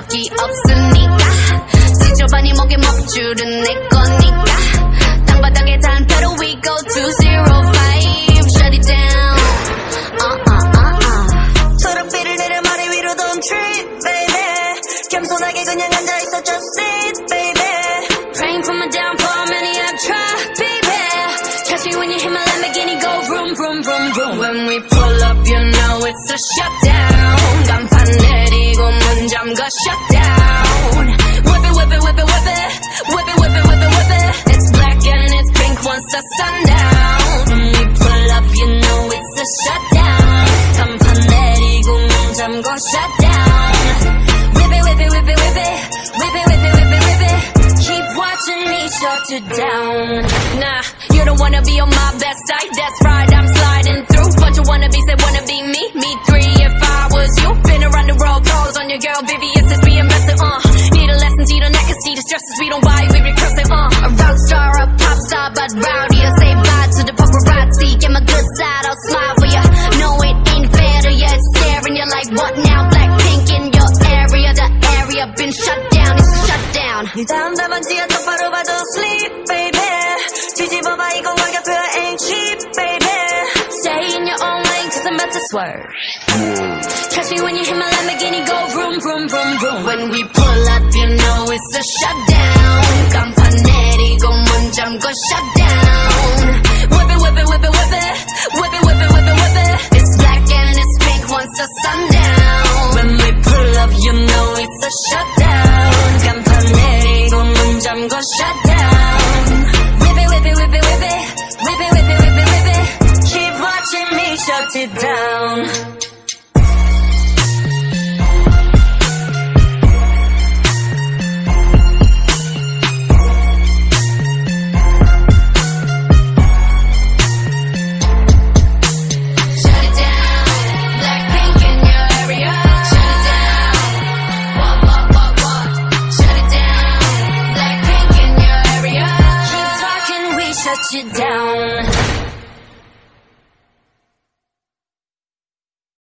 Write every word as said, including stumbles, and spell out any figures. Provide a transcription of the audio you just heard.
적이 없으니까 지저분이 목에 먹줄은 내 거니까 땅바닥에 단패로 we go to zero five shut it down uh uh uh uh 초록빛을 내려 머리 위로 don't trip baby 겸손하게 그냥 앉아있어 just sit baby praying for my downfall many have tried baby catch me when you hit my Lamborghini go vroom vroom vroom vroom when we pull up you know it's a shutdown 간판 내리고 문 잠가 shutdown whip it whip it whip it whip it whip it whip it whip it whip it it's black and it's pink once the sundown when we pull up you know it's a shutdown 간판 내리고 문 잠가 shutdown whip it whip it whip it whip it whip it whip it whip it whip it keep watching me shut it down nah you don't wanna be on my best side that's right I'm sliding through but you wanna be say wanna be me me three if I was you been around the world calls on your girl baby it's just being invested uh need a lesson see the neck and see the stresses we don't buy we recurse it uh a rock star a pop star but rowdy I say bye to the paparazzi get my good side I'll smile for you no it ain't fair to you it's staring you like what now Blackpink in your area the area been shut down it's a shutdown 네 다음 답안지야 똑바로 봐도 sleep baby 뒤집어봐 이건 가격표야 ain't cheap baby stay in your own lane cause I'm about to swerve catch me when you hit my Lamborghini go vroom vroom vroom vroom when we pull up you know it's a shutdown 간판 내리고 문 잠궈 shutdown whip it whip it whip it